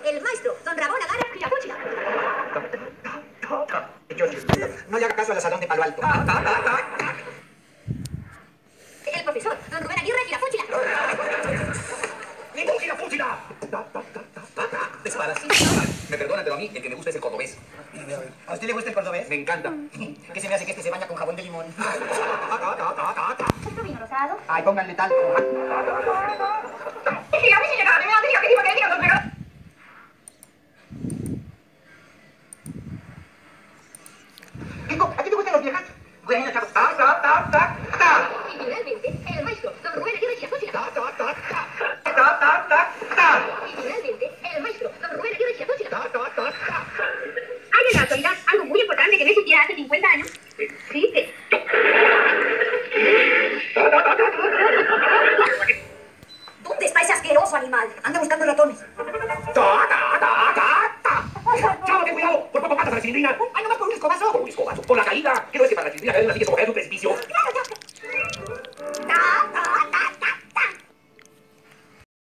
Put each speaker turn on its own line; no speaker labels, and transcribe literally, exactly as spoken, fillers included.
el maestro, don Ramón Agara Girafúchila.
No le haga caso al asadón de Palo Alto.
El profesor, don Rubén Aguirre Girafúchila.
¡Ningún Girafúchila! Espadas. Me perdonan, pero a mí el que me gusta es el cordobés.
¿A usted le gusta el cordobés?
Me encanta.
¿Qué se me hace que este se baña con jabón de limón?
¿Esto vino rosado?
Ay, pónganle talco. Kiko, ¿a ti te gustan los viejas? Bueno, chavos.
¡Ta, ta, ta, ta, ta!
Y finalmente, el maestro, don Rubén Aguirre Girafúchila.
¡Ta, ta, ta, ta! ¡Ta, ta, ta, ta!
Y finalmente, el maestro, don Rubén Aguirre Girafúchila.
¡Ta, ta, ta, ta!
Hay en la actualidad algo muy importante que no existía hace cincuenta años. Existe. ¿Dónde está ese asqueroso animal?
Anda buscando ratones.
¡Ta, ta, ta, ta, ta! ¡Chavo, ten cuidado! ¡Por poco matas a la cilindrina!
Ay, nomás por un escobazo.
Por un escobazo, por la caída. ¿Qué no es que para la cilindrina caer en una silla es como caer en un precipicio?